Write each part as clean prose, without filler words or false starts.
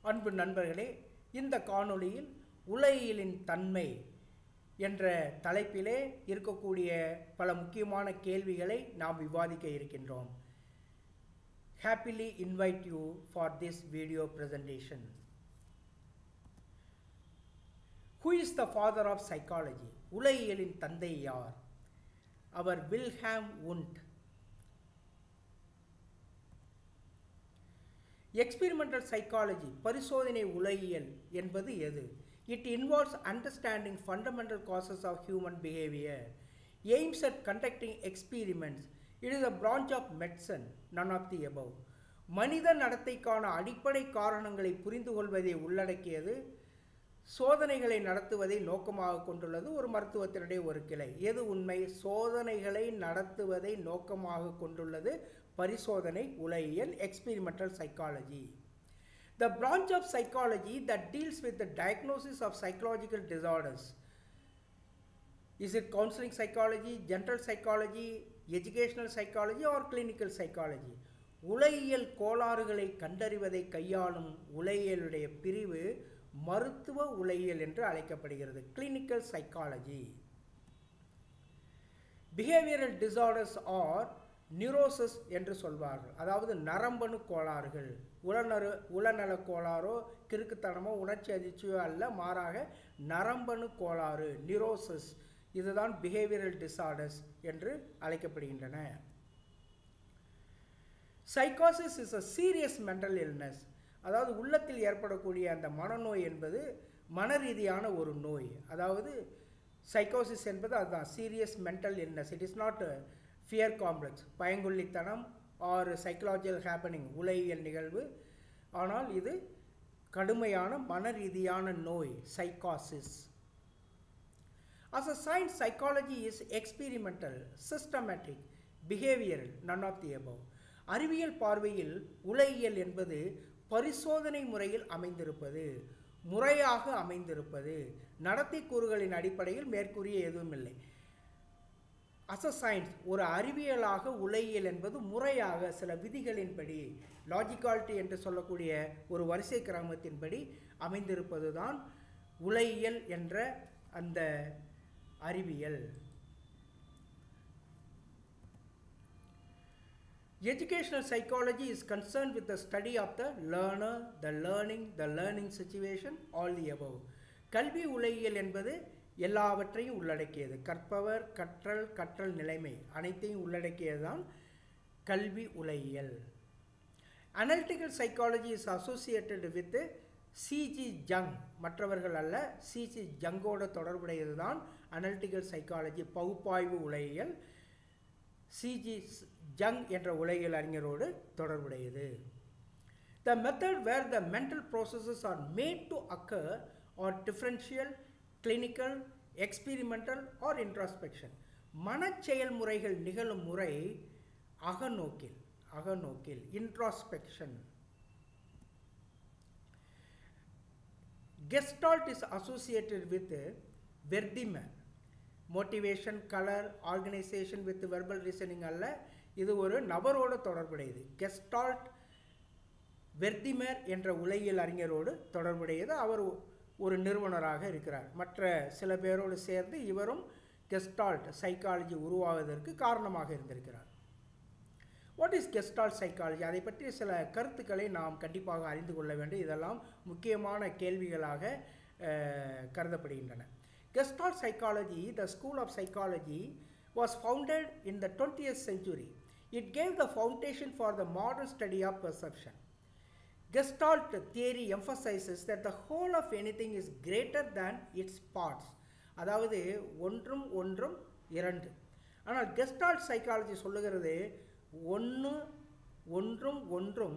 அன்பு நண்பர்களே, இந்த காணொளியில் உலகியலின் தன்மை என்ற தலைப்பிலே இருக்கக்கூடிய பல முக்கியமான கேள்விகளை நாம் விவாதிக்க இருக்கின்றோம். Happily invite you for this video presentation. Who is the father of psychology? உலகியலின் தந்தை யார்? அவர் வில்ஹெல்ம் வுண்ட். Experimental psychology, பரிசோதனை உலகியல் என்பது எது? It involves understanding fundamental causes of human behavior, aims at conducting experiments. It is a branch of medicine, none of the above. மனித நடத்தைக்கான அடிப்படை காரணங்களை புரிந்து கொள்வதை உள்ளடக்கியது. சோதனைகளை நடத்துவதை நோக்கமாக கொண்டுள்ளது. ஒரு மருத்துவத்தினுடைய ஒரு கிளை. எது உண்மை? சோதனைகளை நடத்துவதை நோக்கமாக கொண்டுள்ளது பரிசோதனை உலகியல், experimental psychology. The branch of psychology that deals with the diagnosis of psychological disorders. Is it counseling psychology, general psychology, educational psychology or clinical psychology? உலகியல் கோளாறுகளை கண்டறிவதை கையாளும் உலகியலுடைய பிரிவு மருத்துவ உலகியல் என்று அழைக்கப்படுகிறது. Clinical psychology. Behavioural disorders or neurosis என்று சொல்வார்கள். அதாவது நரம்பணு கோளாறுகள். உளநல கோளாறோ கிறுக்குத்தனமோ உணர்ச்சி அதிர்ச்சியோ அல்ல, மாறாக நரம்பணு கோளாறு நியூரோசிஸ், இதுதான் பிஹேவியரல் டிசார்டர்ஸ் என்று அழைக்கப்படுகின்றன. சைக்காசிஸ் is a serious mental illness. அதாவது உள்ளத்தில் ஏற்படக்கூடிய அந்த மனநோய் என்பது மனரீதியான ஒரு நோய். அதாவது சைக்கோசிஸ் என்பது அதுதான், serious mental illness. It is not fear complex, பயங்கொள்ளித்தனம் ஆர் சைக்கலாஜிக்கல் ஹேப்பனிங், உலகியல் நிகழ்வு. ஆனால் இது கடுமையான மனரீதியான நோய், சைக்காசிஸ். As a science, psychology is experimental, systematic, behavioral, none of the above. அறிவியல் பார்வையில் உலகியல் என்பது பரிசோதனை முறையில் அமைந்திருப்பது, முறையாக அமைந்திருப்பது, நடத்தை கூறுகளின் அடிப்படையில் மேற்கூறிய எதுவும் இல்லை. அஸ் அ சயின்ஸ், ஒரு அறிவியலாக உலகியல் என்பது முறையாக சில விதிகளின்படி, லாஜிக்காலிட்டி என்று சொல்லக்கூடிய ஒரு வரிசை கிரமத்தின்படி அமைந்திருப்பது தான் உலகியல் என்ற அந்த அறிவியல். Educational psychology is concerned with the study of the learner, the learning situation, all the above. கல்வி உலகியல் என்பது எல்லாவற்றையும் உள்ளடக்கியது. கற்பவர், கற்றல், கற்றல் நிலைமை அனைத்தையும் உள்ளடக்கியதுதான் கல்வி உலகியல். Analytical psychology is associated with C.G. Jung. மற்றவர்கள் அல்ல, C.G. ஜங்கோட தொடர்புடையது தான் அனலிட்டிக்கல் சைக்காலஜி, பகுப்பாய்வு உலகியல். C.G. Jung என்ற உலகியல் அறிஞரோடு தொடர்புடையது. The method where the mental processes are made to occur are differential, clinical, experimental or introspection. மனச் செயல்முறைகள் நிகழும் முறை அகநோக்கில் introspection. Gestalt is associated with Wertheimer. Motivation, colour, organisation with verbal reasoning அல்ல, இது ஒரு நபரோடு தொடர்புடையது. கெஸ்டால்ட் வெர்திமர் என்ற உலகியல் அறிஞரோடு தொடர்புடையது. அவர் ஒரு நிறுவனராக இருக்கிறார். மற்ற சில பேரோடு சேர்ந்து இவரும் கெஸ்டால்ட் சைக்காலஜி உருவாவதற்கு காரணமாக இருந்திருக்கிறார். What is Gestalt psychology? அதை பற்றி சில கருத்துக்களை நாம் கண்டிப்பாக அறிந்து கொள்ள வேண்டும். இதெல்லாம் முக்கியமான கேள்விகளாக கருதப்படுகின்றன. Gestalt psychology, the school of psychology, was founded in the 20th century. It gave the foundation for the modern study of perception. Gestalt theory emphasizes that the whole of anything is greater than its parts. அதாவது ஒன்றும் ஒன்றும் இரண்டு. ஆனால் Gestalt psychology சொல்லுகிறது ஒன்றும் ஒன்றும்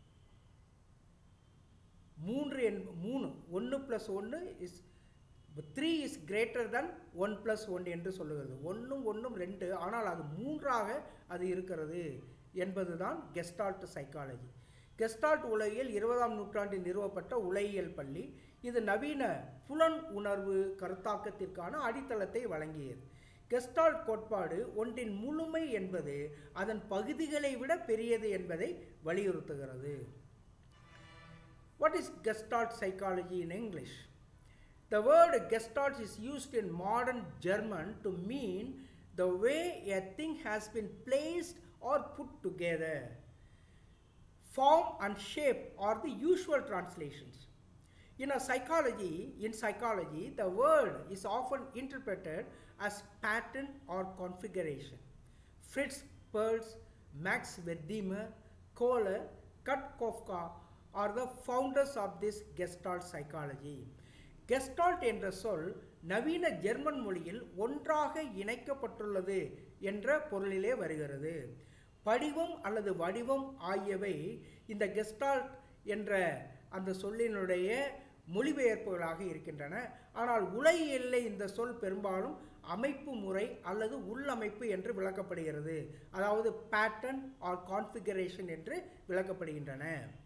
மூன்று. 1 + 1 is 3 is greater than 1 + 1 என்று சொல்லுகிறது. ஒன்றும் 2, ஆனால் அது 3ஆக அது இருக்கிறது என்பதுதான் கெஸ்டால்ட் சைக்காலஜி. கெஸ்டால்ட் உலகியல் 20ஆம் நூற்றாண்டில் நிறுவப்பட்ட உலகியல் பள்ளி. இது நவீன புலன் உணர்வு கருத்தாக்கத்திற்கான அடித்தளத்தை வழங்கியது. கெஸ்டால்ட் கோட்பாடு ஒன்றின் முழுமை என்பது அதன் பகுதிகளை விட பெரியது என்பதை வலியுறுத்துகிறது. What is Gestalt psychology in English? The word Gestalt is used in modern German to mean the way a thing has been placed or put together. Form and shape are the usual translations. In psychology, the word is often interpreted as pattern or configuration. Fritz Perls, Max Wertheimer, Kohler, Kurt Kofka are the founders of this Gestalt psychology. Gestalt என்ற சொல் நவீன German மொழியில் ஒன்றாக இணைக்கப்பட்டுள்ளது என்ற பொருளிலே வருகிறது. படிவம் அல்லது வடிவம் ஆகியவை இந்த கெஸ்டால்ட் என்ற அந்த சொல்லினுடைய மொழிபெயர்ப்புகளாக இருக்கின்றன. ஆனால் உலகியலிலே இந்த சொல் பெரும்பாலும் அமைப்பு முறை அல்லது உள்ளமைப்பு என்று விளக்கப்படுகிறது. அதாவது பேட்டர்ன் ஆர் கான்ஃபிகரேஷன் என்று விளக்கப்படுகின்றன.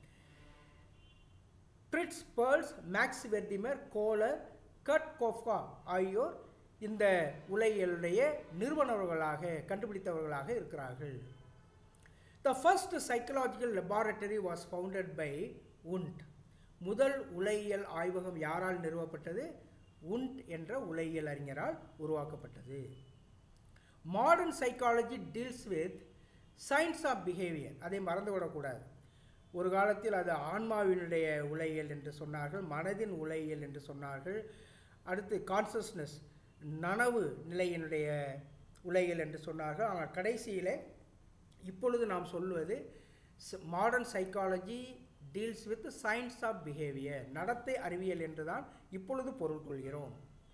Fritz Perls, Max Wertheimer, Kohler, Kurt Koffka ஆகியோர் இந்த உலகியலுடைய நிறுவனர்களாக கண்டுபிடித்தவர்களாக இருக்கிறார்கள். The first psychological laboratory was founded by Wundt. முதல் உலகியல் ஆய்வகம் யாரால் நிறுவப்பட்டது? Wundt என்ற உலகியல் அறிஞரால் உருவாக்கப்பட்டது. Modern psychology deals with science of behavior. அதை மறந்துவிடக்கூடாது. ஒரு காலத்தில் அது ஆன்மாவினுடைய உலகியல் என்று சொன்னார்கள், மனதின் உலகியல் என்று சொன்னார்கள். அடுத்து கான்சியஸ்னஸ், நனவு நிலையினுடைய உலகியல் என்று சொன்னார்கள். ஆனால் கடைசியில் இப்பொழுது நாம் சொல்வது modern psychology deals with science of behaviour, நடத்தை அறிவியல் என்றுதான் இப்பொழுது பொருள் கொள்கிறோம்.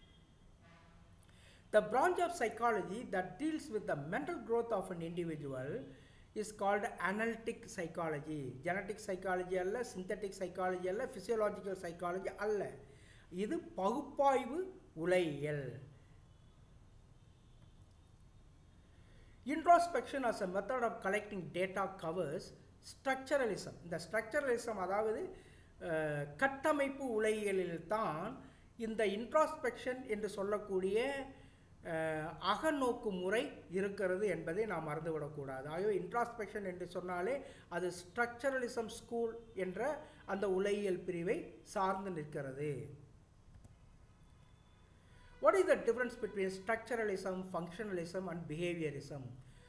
The branch of psychology that deals with the mental growth of an individual is called analytic psychology. Genetic psychology அல்ல, synthetic psychology அல்ல, physiological psychology அல்ல. இது பகுப்பாய்வு உலகியல். Introspection as a method of collecting data covers structuralism. இந்த structuralism அதாவது கட்டமைப்பு உலகியலில் தான் இந்த இன்ட்ராஸ்பெக்ஷன் என்று சொல்லக்கூடிய அகநோக்கு முறை இருக்கிறது என்பதை நாம் மறந்துவிடக்கூடாது. ஆகவே இன்ட்ராஸ்பெக்ஷன் என்று சொன்னாலே அது ஸ்ட்ரக்சரலிசம் ஸ்கூல் என்ற அந்த உலகியல் பிரிவை சார்ந்து நிற்கிறது. What is the difference between structuralism, functionalism and behaviorism?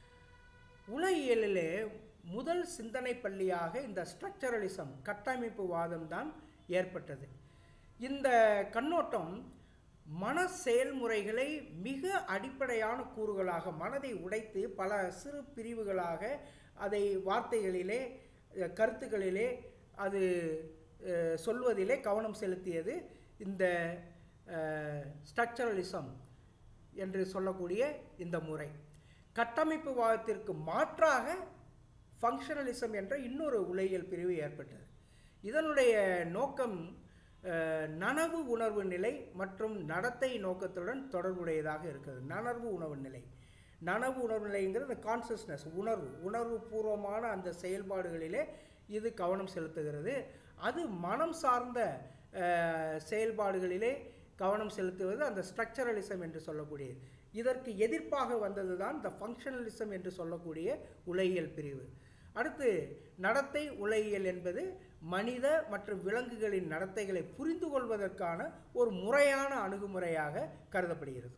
உலகியலிலே முதல் சிந்தனை பள்ளியாக இந்த ஸ்ட்ரக்சரலிசம் கட்டமைப்பு வாதம் தான் ஏற்பட்டது. இந்த கண்ணோட்டம் மன செயல்முறைகளை மிக அடிப்படையான கூறுகளாக மனதை உடைத்து பல சிறு பிரிவுகளாக அதை வார்த்தைகளிலே கருத்துக்களிலே அது சொல்வதிலே கவனம் செலுத்தியது இந்த ஸ்ட்ரக்சரலிசம் என்று சொல்லக்கூடிய இந்த முறை. கட்டமைப்பு வாதத்திற்கு மாற்றாக ஃபங்க்ஷனலிசம் என்ற இன்னொரு உலகியல் பிரிவு ஏற்பட்டது. இதனுடைய நோக்கம் நனவு உணர்வு நிலை மற்றும் நடத்தை நோக்கத்துடன் தொடர்புடையதாக இருக்கிறது. நனவு உணர்வு நிலை, நனவு உணர்வு நிலைங்கிறது கான்சியஸ்னஸ், உணர்வு பூர்வமான அந்த செயல்பாடுகளிலே இது கவனம் செலுத்துகிறது. அது மனம் சார்ந்த செயல்பாடுகளிலே கவனம் செலுத்துவது அந்த ஸ்ட்ரக்சரலிசம் என்று சொல்லக்கூடியது. இதற்கு எதிர்ப்பாக வந்தது தான் த ஃபங்க்ஷனலிசம் என்று சொல்லக்கூடிய உலகியல் பிரிவு. அடுத்து நடத்தை உலகியல் என்பது மனித மற்றும் விலங்குகளின் நடத்தைகளை புரிந்து கொள்வதற்கான ஒரு முறையான அணுகுமுறையாக கருதப்படுகிறது.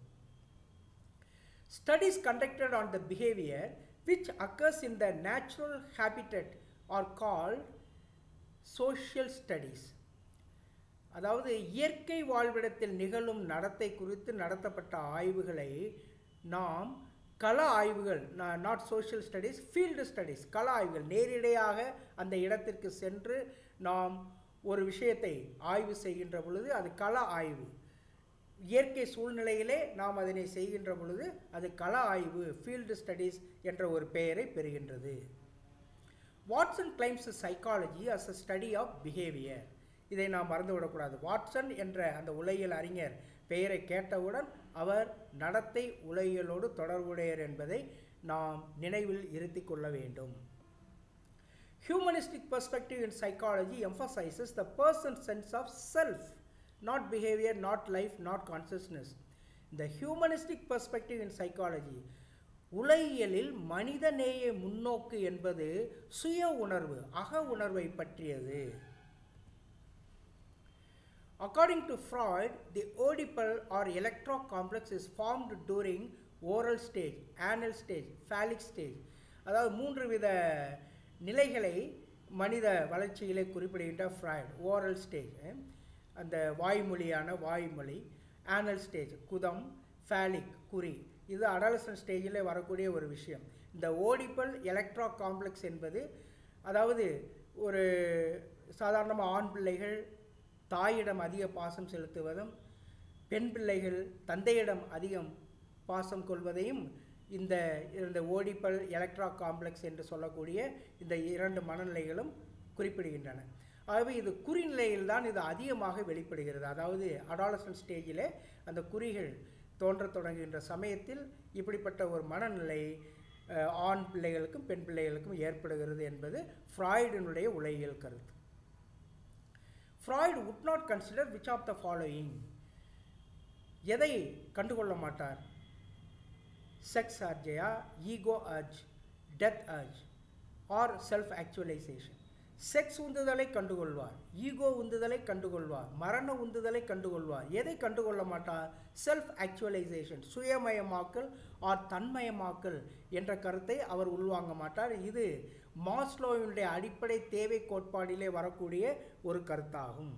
Studies conducted on the behavior which occurs in the natural habitat are called social studies. அதாவது இயற்கை வாழ்விடத்தில் நிகழும் நடத்தை குறித்து நடத்தப்பட்ட ஆய்வுகளை நாம் கள ஆய்வுகள், not social studies, field studies, கள ஆய்வுகள், நேரிடையாக அந்த இடத்திற்கு சென்று நாம் ஒரு விஷயத்தை ஆய்வு செய்கின்ற பொழுது அது கள ஆய்வு. இயற்கை சூழ்நிலையிலே நாம் அதனை செய்கின்ற பொழுது அது கள ஆய்வு, ஃபீல்டு ஸ்டடீஸ் என்ற ஒரு பெயரை பெறுகின்றது. Watson claims psychology as a study of behaviour. இதை நாம் மறந்துவிடக்கூடாது. வாட்சன் என்ற அந்த உலகியல் அறிஞர் பெயரை கேட்டவுடன் அவர் நடத்தை உலகியலோடு தொடர்புடையர் என்பதை நாம் நினைவில் இருத்தி கொள்ள வேண்டும். Humanistic perspective in psychology emphasizes the person's sense of self, not behavior, not life, not consciousness. The humanistic perspective in psychology, உலகியலில் மனிதநேய முன்னோக்கு என்பது சுய உணர்வு, அக உணர்வை பற்றியது. According to Freud, the Oedipal or electron complex is formed during oral stage, anal stage, phallic stage. அதாவது 3 வித நிலைகளை மனித வளர்ச்சியிலே குறிப்பிடுகின்ற ஃப்ராய்ட். ஓரல் ஸ்டேஜ், அந்த வாய்மொழியான வாய்மொழி, ஆனல் ஸ்டேஜ் குதம், ஃபேலிக் குறி, இது அடாலசன்ட் ஸ்டேஜில் வரக்கூடிய ஒரு விஷயம். இந்த ஓடிப்பல் எலக்ட்ரா காம்ப்ளெக்ஸ் என்பது, அதாவது ஒரு சாதாரணமாக ஆண் பிள்ளைகள் தாயிடம் அதிக பாசம் செலுத்துவதும், பெண் பிள்ளைகள் தந்தையிடம் அதிகம் பாசம் கொள்வதையும் இந்த ஓடிப்பல் எலக்ட்ரா காம்ப்ளெக்ஸ் என்று சொல்லக்கூடிய இந்த 2 மனநிலைகளும் குறிப்பிடுகின்றன. ஆகவே இது குறிநிலையில் தான் இது அதிகமாக வெளிப்படுகிறது. அதாவது அடாலசன்ட் ஸ்டேஜில் அந்த குறிகள் தோன்றத் தொடங்குகின்ற சமயத்தில் இப்படிப்பட்ட ஒரு மனநிலை ஆண் பிள்ளைகளுக்கும் பெண் பிள்ளைகளுக்கும் ஏற்படுகிறது என்பது ஃப்ராய்டினுடைய உளவியல் கருத்து. Freud would not consider which of the following, எதை கண்டுகொள்ள மாட்டார்? செக்ஸ் அர்ஜையா, ego urge, death urge or self actualisation. Sex உந்துதலை கண்டுகொள்வார், ஈகோ உந்துதலை கண்டுகொள்வார், மரண உந்துதலை கண்டுகொள்வார். எதை கண்டுகொள்ள மாட்டார்? செல்ஃப் ஆக்சுவலைசேஷன், சுயமயமாக்கல் ஆர் தன்மயமாக்கல் என்ற கருத்தை அவர் உள்வாங்க மாட்டார். இது மாஸ்லோவினுடைய அடிப்படை தேவை கோட்பாடிலே வரக்கூடிய ஒரு கருத்தாகும்.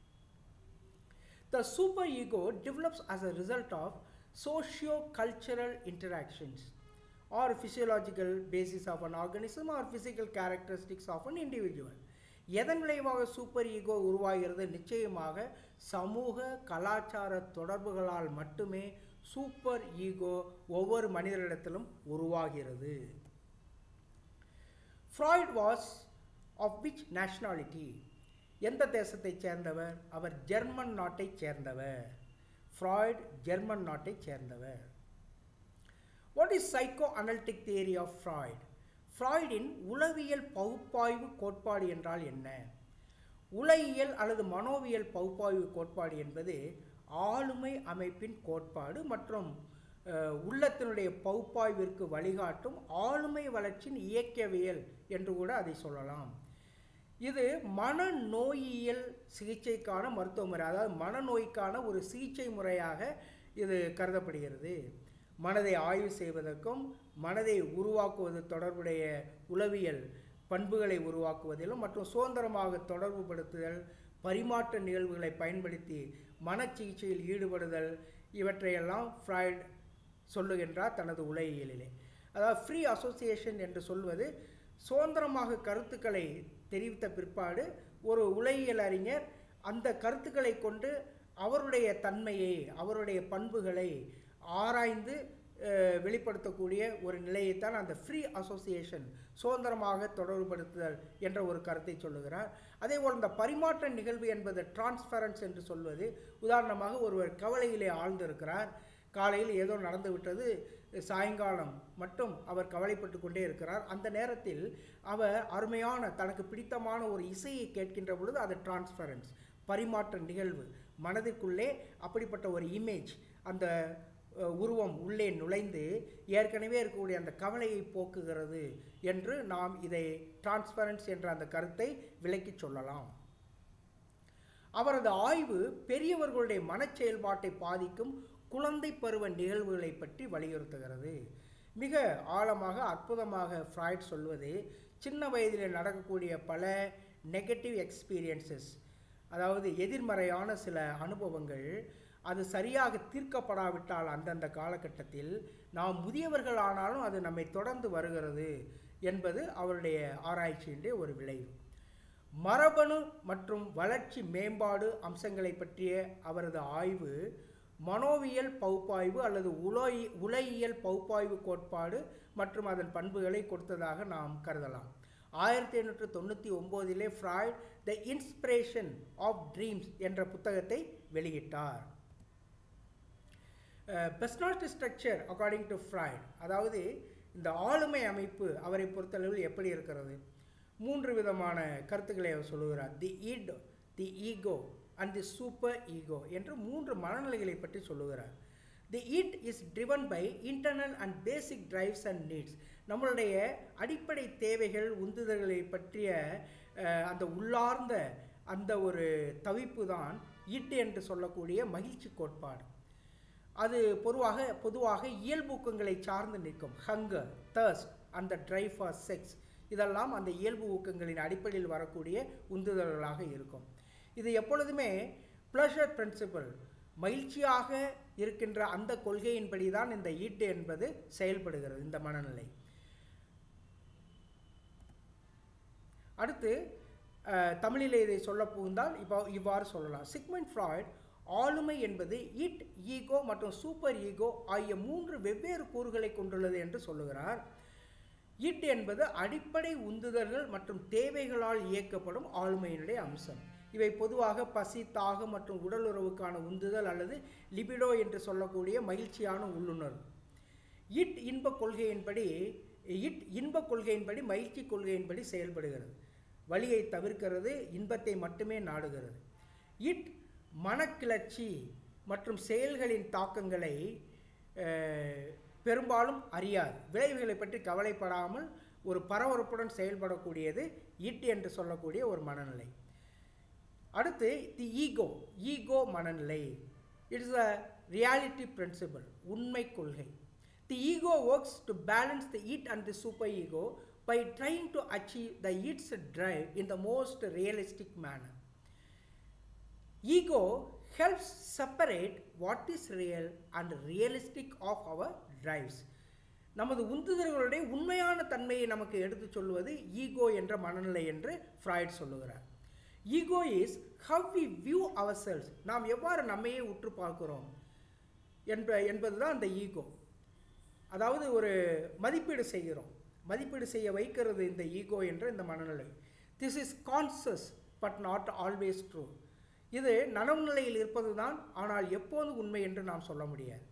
The super ego develops as a result of socio-cultural interactions or physiological basis of an organism or physical characteristics of an individual. எதன் விளைவாக சூப்பர் ஈகோ உருவாகிறது? நிச்சயமாக சமூக கலாச்சார தொடர்புகளால் மட்டுமே சூப்பர் ஈகோ ஒவ்வொரு மனிதரிடத்திலும் உருவாகிறது. Freud was of which nationality? எந்த தேசத்தைச் சேர்ந்தவர்? அவர் ஜெர்மன் நாட்டைச் சேர்ந்தவர். ஃப்ராய்ட் ஜெர்மன் நாட்டைச் சேர்ந்தவர். What is psycho analytic theory of Freud? ஃப்ராய்டின் உளவியல் பகுப்பாய்வு கோட்பாடு என்றால் என்ன? உளவியல் அல்லது மனோவியல் பகுப்பாய்வு கோட்பாடு என்பது ஆளுமை அமைப்பின் கோட்பாடு மற்றும் உள்ளத்தினுடைய பகுப்பாய்விற்கு வழிகாட்டும் ஆளுமை வளர்ச்சியின் இயக்கவியல் என்று கூட அதை சொல்லலாம். இது மனநோயியல் சிகிச்சைக்கான மருத்துவ முறை, அதாவது மனநோய்க்கான ஒரு சிகிச்சை முறையாக இது கருதப்படுகிறது. மனதை ஆய்வு செய்வதற்கும் மனதை உருவாக்குவது தொடர்புடைய உளவியல் பண்புகளை உருவாக்குவதிலும் மற்றும் சுதந்திரமாக தொடர்புபடுத்துதல், பரிமாற்ற நிகழ்வுகளை பயன்படுத்தி மன சிகிச்சையில் ஈடுபடுதல், இவற்றையெல்லாம் ஃப்ராய்ட் சொல்லுகின்றார் தனது உளவியலிலே. அதாவது ஃப்ரீ அசோசியேஷன் என்று சொல்வது, சுதந்திரமாக கருத்துக்களை தெரிவித்த பிற்பாடு ஒரு உளவியல் அறிஞர் அந்த கருத்துக்களை கொண்டு அவருடைய தன்மையை, அவருடைய பண்புகளை ஆராய்ந்து வெளிப்படுத்தக்கூடிய ஒரு நிலையைத்தான் அந்த ஃப்ரீ அசோசியேஷன், சுதந்திரமாக தொடர்புபடுத்துதல் என்ற ஒரு கருத்தை சொல்லுகிறார். அதேபோல் இந்த பரிமாற்ற நிகழ்வு என்பது டிரான்ஸ்ஃபரன்ஸ் என்று சொல்வது, உதாரணமாக ஒருவர் கவலையிலே ஆழ்ந்திருக்கிறார், காலையில் ஏதோ நடந்து விட்டது, சாயங்காலம் மட்டும் அவர் கவலைப்பட்டு கொண்டே இருக்கிறார். அந்த நேரத்தில் அவர் அருமையான தனக்கு பிடித்தமான ஒரு இசையை கேட்கின்ற பொழுது அது டிரான்ஸ்ஃபரன்ஸ், பரிமாற்ற நிகழ்வு. மனதிற்குள்ளே அப்படிப்பட்ட ஒரு இமேஜ், அந்த உருவம் உள்ளே நுழைந்து ஏற்கனவே இருக்கக்கூடிய அந்த கவலையை போக்குகிறது என்று நாம் இதை டிரான்ஸ்ஃபரன்ஸ் என்ற அந்த கருத்தை விளக்கி சொல்லலாம். அவரது ஆய்வு பெரியவர்களுடைய மன செயல்பாட்டை பாதிக்கும் குழந்தை பருவ நிகழ்வுகளை பற்றி வலியுறுத்துகிறது. மிக ஆழமாக அற்புதமாக ஃப்ராய்ட் சொல்வது, சின்ன வயதில் நடக்கக்கூடிய பல நெகட்டிவ் எக்ஸ்பீரியன்சஸ், அதாவது எதிர்மறையான சில அனுபவங்கள், அது சரியாக தீர்க்கப்படாவிட்டால் அந்தந்த காலகட்டத்தில் நாம் முதியவர்கள் ஆனாலும் அது நம்மை தொடர்ந்து வருகிறது என்பது அவருடைய ஆராய்ச்சியினுடைய ஒரு விளைவு. மரபணு மற்றும் வளர்ச்சி மேம்பாடு அம்சங்களை பற்றிய அவரது ஆய்வு மனோவியல் பகுப்பாய்வு அல்லது உளவியல் பகுப்பாய்வு கோட்பாடு மற்றும் அதன் பண்புகளை கொடுத்ததாக நாம் கருதலாம். 1899 Freud the inspiration of dreams என்ற புத்தகத்தை வெளியிட்டார். Personality structure according to Freud, அதாவது இந்த ஆளுமை அமைப்பு அவரை பொறுத்தளவில் எப்படி இருக்கிறது? 3 விதமான கருத்துக்களை அவர் சொல்லுகிறார். The id, the ego and the super ego என்று 3 மனநிலைகளை பற்றி சொல்லுகிறார். The id is driven by internal and basic drives and needs. நம்மளுடைய அடிப்படை தேவைகள், உந்துதல்களை பற்றிய அந்த உள்ளார்ந்த அந்த ஒரு தவிப்பு தான் இட் என்று சொல்லக்கூடிய மகிழ்ச்சி கோட்பாடு. அது பொதுவாக இயல்பூக்கங்களை சார்ந்து நிற்கும். ஹங்கர், தர்ஸ்ட் அந்த ட்ரை ஃபார் செக்ஸ் இதெல்லாம் அந்த இயல்பு ஊக்கங்களின் அடிப்படையில் வரக்கூடிய உந்துதல்களாக இருக்கும். இது எப்பொழுதுமே ப்ளஷர் பிரின்சிபல், மகிழ்ச்சியாக இருக்கின்ற அந்த கொள்கையின்படி தான் இந்த இட் என்பது செயல்படுகிறது, இந்த மனநிலை. அடுத்து தமிழிலே இதை சொல்ல புகுந்தால் இவ்வாறு சொல்லலாம். சிக்மண்ட் ஃப்ராய்ட் ஆளுமை என்பது இட், ஈகோ மற்றும் சூப்பர் ஈகோ ஆகிய 3 வெவ்வேறு கூறுகளை கொண்டுள்ளது என்று சொல்லுகிறார். இட் என்பது அடிப்படை உந்துதல்கள் மற்றும் தேவைகளால் இயக்கப்படும் ஆளுமையினுடைய அம்சம். இவை பொதுவாக பசி, தாகம் மற்றும் உடல் உறவுக்கான உந்துதல் அல்லது லிபிடோ என்று சொல்லக்கூடிய மகிழ்ச்சியான உள்ளுணர்வு. இட் இன்ப கொள்கையின்படி மகிழ்ச்சி கொள்கையின்படி செயல்படுகிறது. வலியை தவிர்க்கிறது, இன்பத்தை மட்டுமே நாடுகிறது. இட் மனக்கிளர்ச்சி மற்றும் செயல்களின் தாக்கங்களை பெரும்பாலும் அறியாது. விளைவுகளை பற்றி கவலைப்படாமல் ஒரு பரபரப்புடன் செயல்படக்கூடியது இட் என்று சொல்லக்கூடிய ஒரு மனநிலை. அடுத்து தி ஈகோ மனநிலை. இட்ஸ் அ ரியாலிட்டி பிரின்சிபல், உண்மை கொள்கை. The ego works to balance the id and the super ego by trying to achieve the its drive in the most realistic manner. Ego helps separate what is real and realistic of our drives. நமது உந்துதல்களுடைய உண்மையான தன்மையை நமக்கு எடுத்து சொல்வது ego என்ற மனநிலை என்று Freud சொல்லுகிறார். Ego is how we view ourselves, நாம் எவ்வாறு நம்மையே உற்று பார்க்கிறோம் என்பதுதான் அந்த ஈகோ. அதாவது ஒரு மதிப்பீடு செய்ய வைக்கிறது இந்த ஈகோ என்ற இந்த மனநிலை. This is conscious but not always true. இது நனவு நிலையில் இருப்பது தான், ஆனால் எப்போது உண்மை என்று நாம் சொல்ல முடியாது.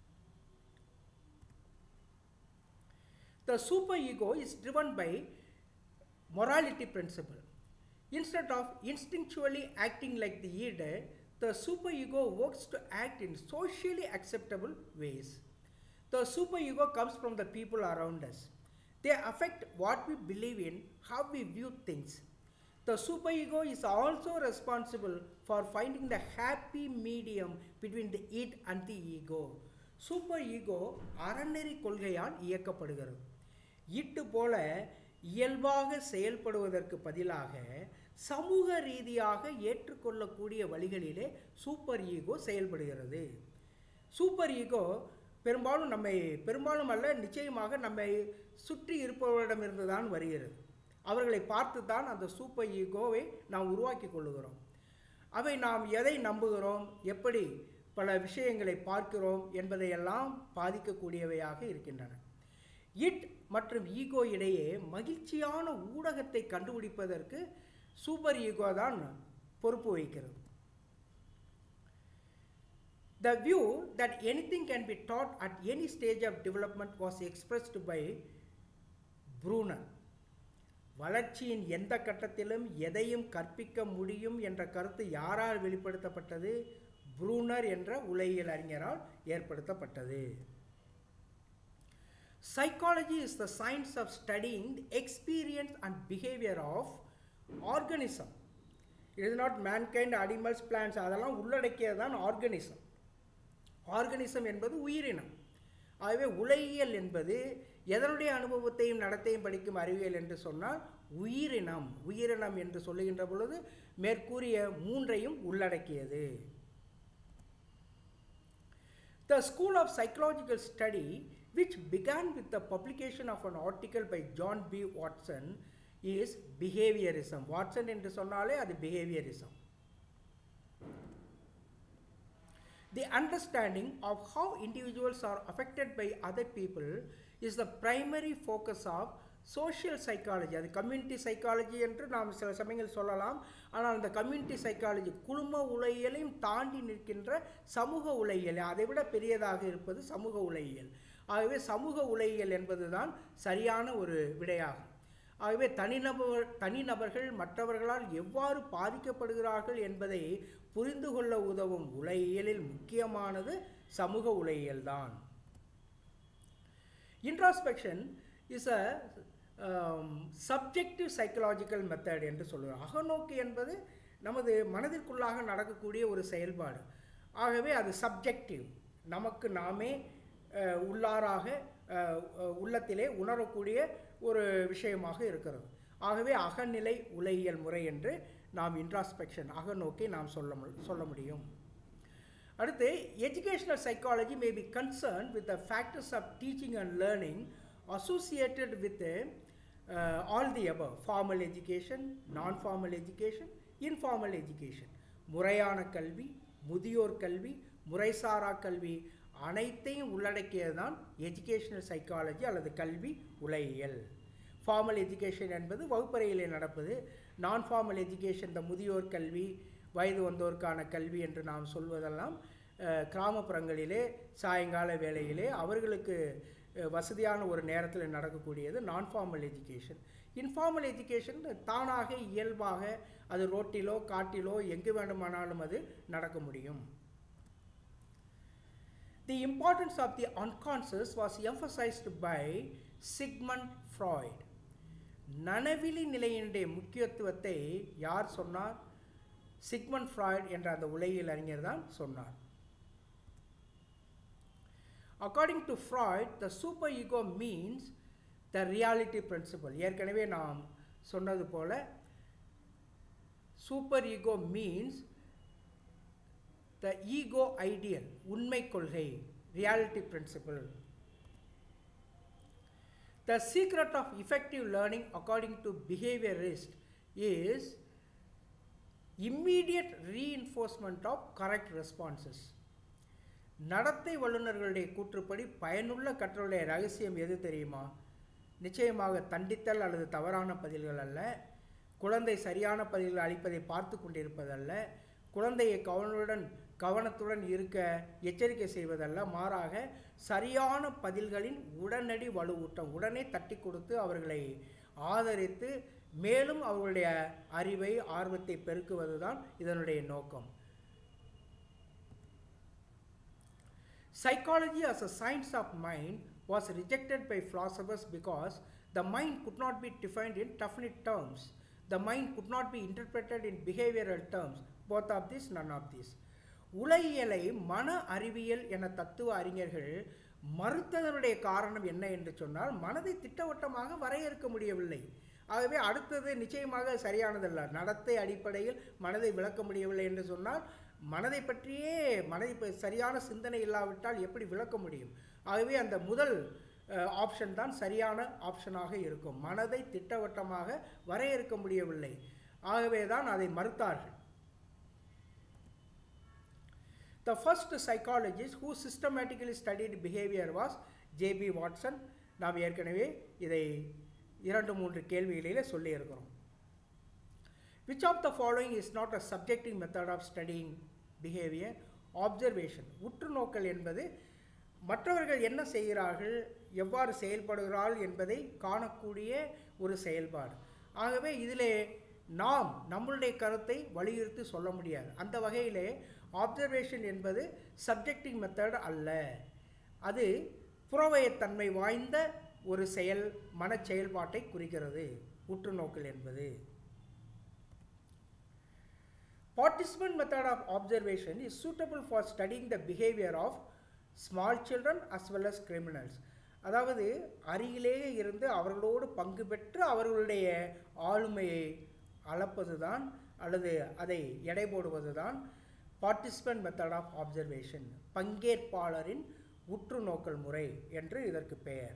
The super ego is driven by morality principle. Instead of instinctually acting like the id, the super ego works to act in socially acceptable ways. The super ego comes from the people around us. They affect what we believe in, how we view things. The superego is also responsible for finding the happy medium between the id and the ego. Superego அறநெறி கொள்கையால் இயக்கப்படுகிறது. இட்டு போல இயல்பாக செயல்படுவதற்கு பதிலாக சமூக ரீதியாக ஏற்றுக்கொள்ளக்கூடிய வழிகளிலே சூப்பர் ஈகோ செயல்படுகிறது. சூப்பர் ஈகோ பெரும்பாலும் அல்ல, நிச்சயமாக நம்மை சுற்றி இருப்பவரிடமிருந்து தான் வருகிறது. அவர்களை பார்த்து தான் அந்த சூப்பர் ஈகோவை நாம் உருவாக்கி கொள்ளுகிறோம். அவை நாம் எதை நம்புகிறோம், எப்படி பல விஷயங்களை பார்க்கிறோம் என்பதையெல்லாம் பாதிக்கக்கூடியவையாக இருக்கின்றன. இட் மற்றும் ஈகோ இடையே மகிழ்ச்சியான ஊடகத்தை கண்டுபிடிப்பதற்கு சூப்பர் ஈகோ தான் பொறுப்பு வகிக்கிறது. The view that anything can be taught at any stage of development was expressed by Bruner. வளர்ச்சியின் எந்த கட்டத்திலும் எதையும் கற்பிக்க முடியும் என்ற கருத்து யாரால் வெளிப்படுத்தப்பட்டது? ப்ரூனர் என்ற உளவியல் அறிஞரால் ஏற்படுத்தப்பட்டது. Psychology is the science of studying the experience and behavior of organism. It is not mankind, animals, plants, அதெல்லாம் உள்ளடக்கியதான் ஆர்கனிசம். ஆர்கனிசம் என்பது உயிரினம். ஆகவே உளவியல் என்பது எதனுடைய அனுபவத்தையும் நடத்தையும் படிக்கும் அறிவியல் என்று சொன்னால் உயிரினம் என்று சொல்லுகின்ற பொழுது மேற்கூறிய மூன்றையும் உள்ளடக்கியது. The School of Psychological Study, which began with the publication of an article by John B. Watson, is behaviorism. Watson என்று சொன்னாலே அது behaviorism. The understanding of how individuals are affected by other people is the primary focus of social psychology. அது community psychology என்று நாம் சில சமயங்கள் சொல்லலாம். ஆனால் அந்த கம்யூனிட்டி சைக்காலஜி குழும உளவியலையும் தாண்டி நிற்கின்ற சமூக உளவியல், அதை விட பெரியதாக இருப்பது சமூக உளவியல். ஆகவே சமூக உளவியல் என்பதுதான் சரியான ஒரு விடையாகும். ஆகவே தனிநபர்கள் மற்றவர்களால் எவ்வாறு பாதிக்கப்படுகிறார்கள் என்பதை புரிந்து கொள்ள உதவும் உளவியலில் முக்கியமானது சமூக உளவியல் தான். Introspection is a subjective psychological method என்று சொல்லுவோம். அகநோக்கு என்பது நமது மனதிற்குள்ளாக நடக்கக்கூடிய ஒரு செயல்பாடு. ஆகவே அது சப்ஜெக்டிவ், நமக்கு நாமே உள்ளாராக உள்ளத்திலே உணரக்கூடிய ஒரு விஷயமாக இருக்கிறது. ஆகவே அகநிலை உளவியல் முறை என்று நாம் இன்ட்ராஸ்பெக்ஷன், அகநோக்கி நாம் சொல்ல முடியும். அடுத்து, educational psychology may be concern with the factors of teaching and learning associated with all the above: formal education, non-formal education, informal education. முறையான கல்வி, முதியோர் கல்வி, முறைசாரா கல்வி அனைத்தையும் உள்ளடக்கியது தான் எஜுகேஷனல் சைக்காலஜி அல்லது கல்வி உளவியல். ஃபார்மல் எஜுகேஷன் என்பது வகுப்பறையிலே நடப்பது. நான் ஃபார்மல் எஜுகேஷன், இந்த முதியோர் கல்வி, வயது வந்தோருக்கான கல்வி என்று நாம் சொல்வதெல்லாம் கிராமப்புறங்களிலே சாயங்கால வேளையிலே அவர்களுக்கு வசதியான ஒரு நேரத்தில் நடக்கக்கூடியது நான் ஃபார்மல் எஜுகேஷன். இன்ஃபார்மல் எஜுகேஷன் தானாக இயல்பாக அது ரோட்டிலோ காட்டிலோ எங்கு வேண்டுமானாலும் அது நடக்க முடியும். The importance of the unconscious was emphasized by Sigmund Freud. நனவிலி நிலையினுடைய முக்கியத்துவத்தை யார் சொன்னார்? சிக்மண்ட் ஃப்ராய்ட் என்ற அந்த உளவியல் அறிஞர் தான் சொன்னார். According to Freud, the superego means the reality principle. ஏற்கனவே நாம் சொன்னது போல superego means the ego ideal, உண்மை கொள்கை, reality principle. The secret of effective learning according to behaviorists is immediate reinforcement of correct responses. நடத்தை வல்லுநர்களுடைய கூற்றுப்படி பயனுள்ள கற்றலுடைய ரகசியம் எது தெரியுமா? நிச்சயமாக தண்டித்தல் அல்லது தவறான பதில்கள் அல்ல, குழந்தை சரியான பதில்கள் அளிப்பதை பார்த்து கொண்டிருப்பதல்ல, குழந்தையை கவனத்துடன் இருக்க எச்சரிக்கை செய்வதல்ல, மாறாக சரியான பதில்களின் உடனடி வலுவூட்டம், உடனே தட்டி கொடுத்து அவர்களை ஆதரித்து மேலும் அவர்களுடைய அறிவை ஆர்வத்தை பெருக்குவதுதான் இதனுடைய நோக்கம். Psychology as a science of mind was rejected by philosophers because the mind could not be defined in definite terms. The mind could not be interpreted in behavioral terms. Both of this, none of this. உளவியலை மன அறிவியல் என தத்துவ அறிஞர்கள் மறுத்ததனுடைய காரணம் என்ன என்று சொன்னால், மனதை திட்டவட்டமாக வரையறுக்க முடியவில்லை. ஆகவே அடுத்தது நிச்சயமாக சரியானதல்ல. நடத்தை அடிப்படையில் மனதை விளக்க முடியவில்லை என்று சொன்னால், மனதை பற்றியே சரியான சிந்தனை இல்லாவிட்டால் எப்படி விளக்க முடியும்? ஆகவே அந்த முதல் ஆப்ஷன் தான் சரியான ஆப்ஷனாக இருக்கும். மனதை திட்டவட்டமாக வரையறுக்க முடியவில்லை, ஆகவே தான் அதை மறுத்தார்கள். The first psychologist who systematically studied behavior was J.B. Watson. நாம் ஏற்கனவே இதை 2-3 கேள்விகளிலே சொல்லியிருக்கிறோம். Which of the following is not a subjective method of studying behavior? Observation. உற்று நோக்கல் என்பது மற்றவர்கள் என்ன செய்கிறார்கள், எவ்வாறு செயல்படுகிறார்கள் என்பதை காணக்கூடிய ஒரு செயல்பாடு. ஆகவே இதிலே நாம் நம்மளுடைய கருத்தை வலியுறுத்தி சொல்ல முடியாது. அந்த வகையிலே ஆப்சர்வேஷன் என்பது சப்ஜெக்டிவ் மெத்தட் அல்ல, அது புறவயத்தன்மை வாய்ந்த ஒரு மன செயல்பாட்டை குறிக்கிறது உற்று நோக்கல் என்பது. Participant method of observation is suitable for studying the behavior of small children as well as criminals. அதாவது அருகிலேயே இருந்து அவர்களோடு பங்கு பெற்று அவர்களுடைய ஆளுமையை அளப்பதுதான் அல்லது அதை எடை போடுவதுதான் பார்ட்டிசிபென்ட் மெத்தட் ஆஃப் ஆப்சர்வேஷன், பங்கேற்பாளரின் உற்று நோக்கல் முறை என்று இதற்கு பெயர்.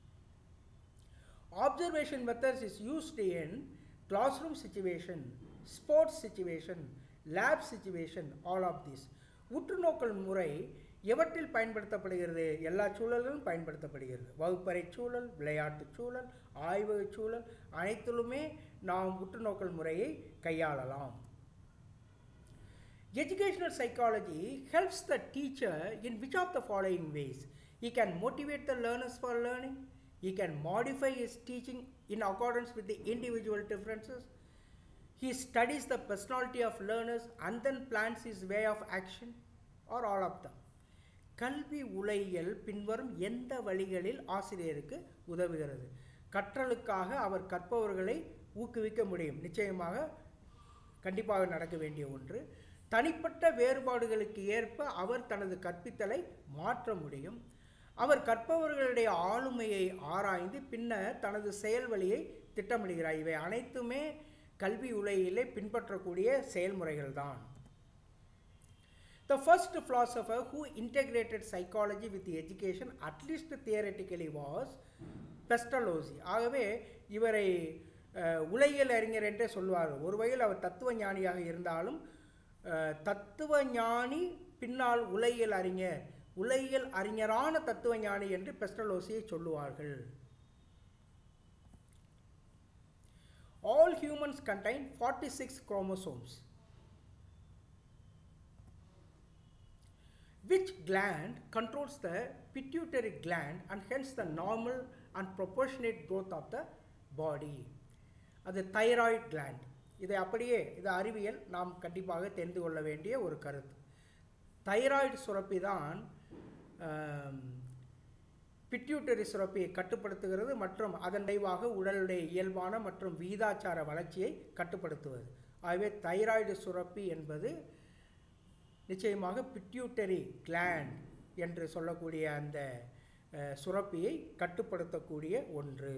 Observation methods is used in classroom situation, sports situation, lab situation, all of this. உற்று நோக்கல் முறை எவற்றில் பயன்படுத்தப்படுகிறது? எல்லா சூழலிலும் பயன்படுத்தப்படுகிறது. வகுப்பறை சூழல், விளையாட்டு சூழல், ஆய்வக சூழல் அனைத்திலுமே நாம் உற்று நோக்கல் முறையை கையாளலாம். Educational psychology helps the teacher in which of the following ways? He can motivate the learners for learning. He can modify his teaching in accordance with the individual differences. He studies the personality of learners and then plans his way of action, or all of them. கல்வி உளவியல் பின்வரும் எந்த வழிகளில் ஆசிரியருக்கு உதவுகிறது? கற்றலுக்காக அவர் கற்பவர்களை ஊக்குவிக்க முடியும். நிச்சயமாக கண்டிப்பாக நடக்க வேண்டிய ஒன்று. தனிப்பட்ட வேறுபாடுகளுக்கு ஏற்ப அவர் தனது கற்பித்தலை மாற்ற முடியும். அவர் கற்பவர்களுடைய ஆளுமையை ஆராய்ந்து பின்னர் தனது செயல் வழியை திட்டமிடுகிறார். இவை அனைத்துமே கல்வி உலகிலே பின்பற்றக்கூடிய செயல்முறைகள் தான். The first philosopher who integrated psychology with the education, at least theoretically, was Pestalozzi. ஆகவே இவரை உலகியல் அறிஞர் என்றே சொல்வார். ஒரு வகையில் அவர் தத்துவ ஞானியாக இருந்தாலும் தத்துவ ஞானி பின்னால் உலகியல் அறிஞர், உலகியல் அறிஞரான தத்துவ ஞானி என்று பெஸ்டலோசியை சொல்லுவார்கள். All humans contain 46 chromosomes. Which gland controls the pituitary gland and hence the normal and proportionate growth of the body? அது தைராய்டு கிளாண்ட். இதை அப்படியே இது அறிவியல் நாம் கண்டிப்பாக தெரிந்து கொள்ள வேண்டிய ஒரு கருத்து. தைராய்டு சுரப்பி தான் பிட்யூட்டரி சுரப்பியை கட்டுப்படுத்துகிறது மற்றும் அதன் விளைவாக உடலுடைய இயல்பான மற்றும் விகிதாச்சார வளர்ச்சியை கட்டுப்படுத்துவது. ஆகவே தைராய்டு சுரப்பி என்பது நிச்சயமாக பிட்யூட்டரி கிளாண்ட் என்று சொல்லக்கூடிய அந்த சுரப்பியை கட்டுப்படுத்தக்கூடிய ஒன்று.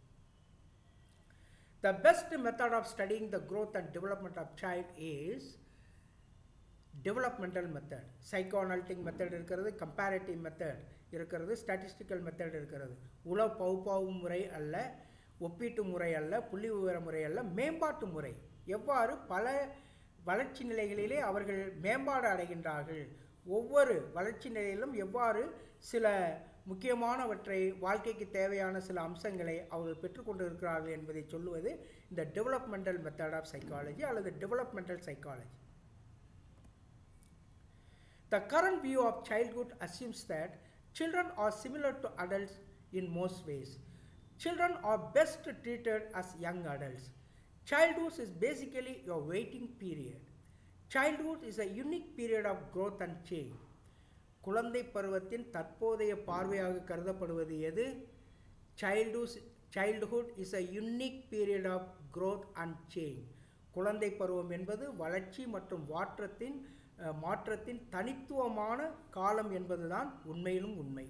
The best method of studying the growth and development of child is developmental method. Psychoanalytic method இருக்கிறது, comparative method இருக்கிறது, statistical method இருக்கிறது. உள பகுப்பாய்வு முறை அல்ல, ஒப்பீட்டு முறை அல்ல, புள்ளி விவர முறை அல்ல, மேம்பாட்டு முறை. எவ்வாறு பல வளர்ச்சி நிலைகளிலே அவர்கள் மேம்பாடு அடைகின்றார்கள், ஒவ்வொரு வளர்ச்சி நிலையிலும் எவ்வாறு சில முக்கியமானவற்றை, வாழ்க்கைக்கு தேவையான சில அம்சங்களை அவர்கள் பெற்றுக்கொண்டு இருக்கிறார்கள் என்பதை சொல்லுவது இந்த டெவலப்மெண்டல் மெத்தட் ஆஃப் சைக்காலஜி அல்லது developmental psychology. The current view of childhood assumes that children are similar to adults in most ways. Children are best treated as young adults. Childhood is basically your waiting period. Childhood is a unique period of growth and change. குழந்தை பருவத்தின் தற்போதைய பார்வையாக கருதப்படுவது எது? Childhood is a unique period of growth and change. குழந்தை பருவம் என்பது வளர்ச்சி மற்றும் மாற்றத்தின் தனித்துவமான காலம் என்பதுதான் உண்மையிலும் உண்மை.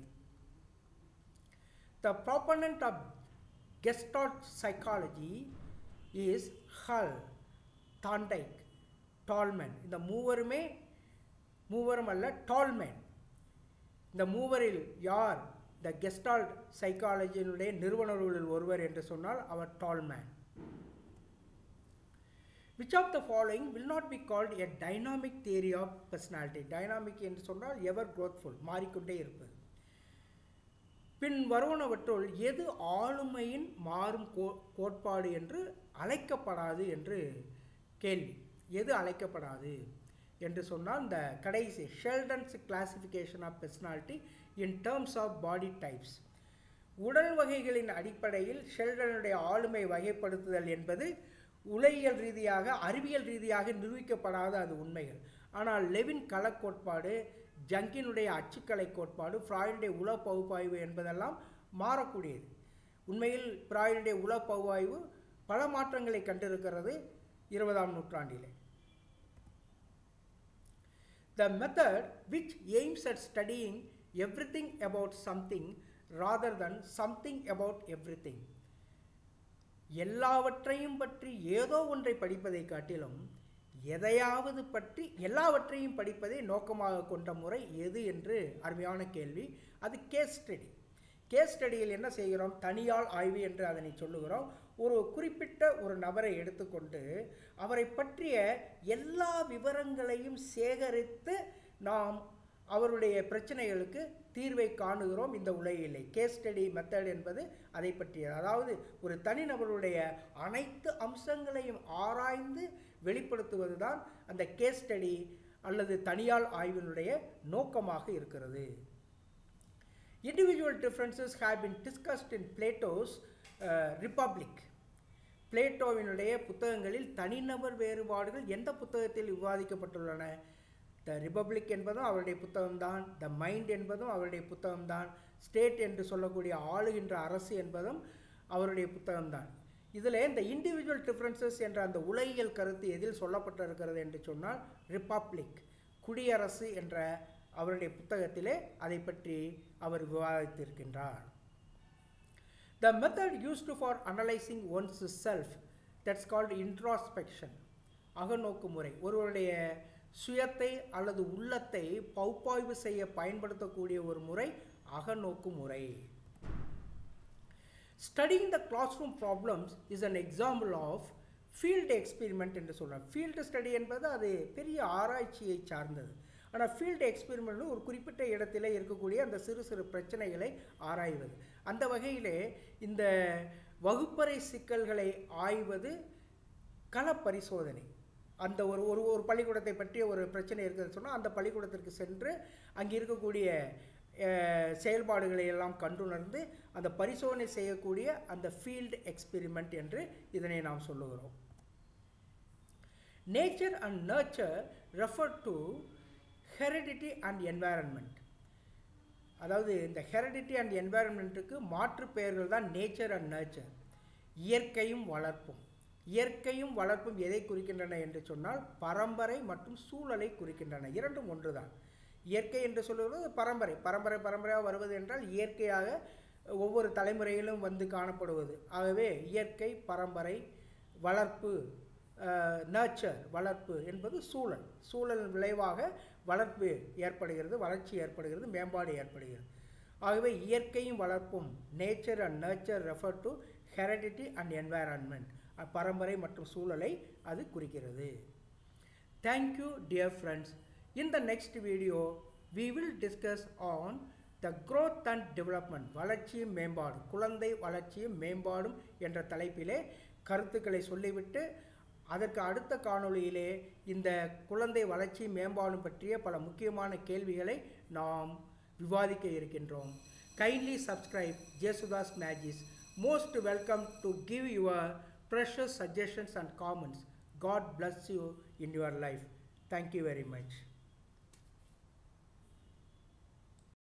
The proponent of Gestalt psychology is Hull, Thorndike, Tolman. இந்த மூவரும் அல்ல, டால்மேன். இந்த மூவரில் யார் த கெஸ்டால்ட் சைக்காலஜியினுடைய நிறுவனர்களில் ஒருவர் என்று சொன்னால் அவர் டால்மேன். Which of the following will not be called a dynamic theory of personality? Dynamic என்று சொன்னால் ever growthful, மாறிக்கொண்டே இருப்பது. பின் வருவனவற்றுள் எது ஆளுமையின் மாறும் கோட்பாடு என்று அழைக்கப்படாது என்று கேள்வி. எது அழைக்கப்படாது என்று சொன்னால் இந்த கடைசி Sheldon's classification of personality in terms of body types. உடல் வகைகளின் அடிப்படையில் ஷெல்டனுடைய ஆளுமை வகைப்படுத்துதல் என்பது உலகியல் ரீதியாக, அறிவியல் ரீதியாக நிரூபிக்கப்படாத அது உண்மைகள். ஆனால் லெவின் களக்கோட்பாடு, ஜங்கினுடைய அச்சுக்கலை கோட்பாடு, ஃப்ராய்டுடைய உள பகுப்பாய்வு என்பதெல்லாம் மாறக்கூடியது. உண்மையில் ஃப்ராய்டுடைய உள பகுப்பாய்வு பல மாற்றங்களை கண்டிருக்கிறது 20ஆம் நூற்றாண்டிலே. The method which aims at studying everything about something rather than something about everything. எல்லாவற்றையும் பற்றி ஏதோ ஒன்றை படிப்பதை காட்டிலும் எதையாவது பற்றி எல்லாவற்றையும் படிப்பதை நோக்கமாக கொண்ட முறை எது என்று அருமையான கேள்வி. அது கேஸ் ஸ்டடி. கேஸ் ஸ்டடியில் என்ன செய்கிறோம்? தனியால் ஆய்வு என்று அதனை சொல்லுகிறோம். ஒரு குறிப்பிட்ட ஒரு நபரை எடுத்துக்கொண்டு அவரை பற்றிய எல்லா விவரங்களையும் சேகரித்து நாம் அவருடைய பிரச்சனைகளுக்கு தீர்வை காணுகிறோம் இந்த உலகிலே. கேஸ் ஸ்டடி மெத்தட் என்பது அதை பற்றியது. அதாவது ஒரு தனிநபருடைய அனைத்து அம்சங்களையும் ஆராய்ந்து வெளிப்படுத்துவது தான் அந்த கேஸ் ஸ்டடி அல்லது தனியால் ஆய்வினுடைய நோக்கமாக இருக்கிறது. Individual differences have been discussed in Plato's Republic. பிளேட்டோவினுடைய புத்தகங்களில் தனிநபர் வேறுபாடுகள் எந்த புத்தகத்தில் விவாதிக்கப்பட்டுள்ளன? த ரிபப்ளிக் என்பதும் அவருடைய புத்தகம்தான், த மைண்ட் என்பதும் அவருடைய புத்தகம்தான், ஸ்டேட் என்று சொல்லக்கூடிய ஆளுகின்ற அரசு என்பதும் அவருடைய புத்தகம்தான். இதில் இந்த இண்டிவிஜுவல் டிஃப்ரென்சஸ் என்ற அந்த உலகியல் கருத்து எதில் சொல்லப்பட்டிருக்கிறது என்று சொன்னால் ரிப்பப்ளிக், குடியரசு என்ற அவருடைய புத்தகத்திலே அதை பற்றி அவர் விவாதித்திருக்கின்றார். The method used for analyzing one's self, that's called introspection, அகநோக்கு முறை. ஒருவருடைய சுயத்தை அல்லது உள்ளத்தை பகுப்பாய்வு செய்ய பயன்படுத்தக்கூடிய ஒரு முறை அகநோக்கு முறை. Studying the classroom problems is an example of field experiment என்று சொல்கிறோம். ஃபீல்டு ஸ்டடி என்பது அது பெரிய ஆராய்ச்சியை சார்ந்தது. ஆனால் ஃபீல்டு எக்ஸ்பெரிமெண்ட் ஒரு குறிப்பிட்ட இடத்துல இருக்கக்கூடிய அந்த சிறு சிறு பிரச்சனைகளை ஆராய்வது. அந்த வகையிலே இந்த வகுப்பறை சிக்கல்களை ஆய்வது கள பரிசோதனை. அந்த ஒரு ஒரு ஒரு பள்ளிக்கூடத்தை பற்றிய ஒரு பிரச்சனை இருக்குதுன்னு சொன்னால் அந்த பள்ளிக்கூடத்திற்கு சென்று அங்கே இருக்கக்கூடிய செயல்பாடுகளை எல்லாம் கண்டுணர்ந்து அந்த பரிசோதனை செய்யக்கூடிய அந்த ஃபீல்டு எக்ஸ்பெரிமெண்ட் என்று இதனை நாம் சொல்லுகிறோம். Nature and nurture refer to heredity and environment. அதாவது இந்த ஹெரிடிட்டி அண்ட் என்வாயரன்மெண்ட்டுக்கு மாற்று பெயர்கள் தான் நேச்சர் அண்ட் நர்ச்சர். இயற்கையும் வளர்ப்பும். இயற்கையும் வளர்ப்பும் எதை குறிக்கின்றன என்று சொன்னால் பரம்பரை மற்றும் சூழலை குறிக்கின்றன. இரண்டும் ஒன்று தான். இயற்கை என்று சொல்லுவது பரம்பரையாக வருவது என்றால் இயற்கையாக ஒவ்வொரு தலைமுறையிலும் வந்து காணப்படுவது. ஆகவே இயற்கை, பரம்பரை, வளர்ப்பு, நர்ச்சர் வளர்ப்பு என்பது சூழல் விளைவாக வளர்ப்பு ஏற்படுகிறது, வளர்ச்சி ஏற்படுகிறது, மேம்பாடு ஏற்படுகிறது. ஆகவே இயற்கையும் வளர்ப்பும் nature and nurture refer to heredity and environment, பரம்பரை மற்றும் சூழலை அது குறிக்கிறது. Thank you dear friends. In the next video, we will discuss on the growth and development, வளர்ச்சியும் மேம்பாடு, குழந்தை வளர்ச்சியும் மேம்பாடும் என்ற தலைப்பிலே கருத்துக்களை சொல்லிவிட்டு அதற்கு அடுத்த காணொளியிலே இந்த குழந்தை வளர்ச்சி மேம்பாடும் பற்றிய பல முக்கியமான கேள்விகளை நாம் விவாதிக்க இருக்கின்றோம். Kindly subscribe Jesudas Magis. Most welcome to give your precious suggestions and comments. God bless you in your life. Thank you very much.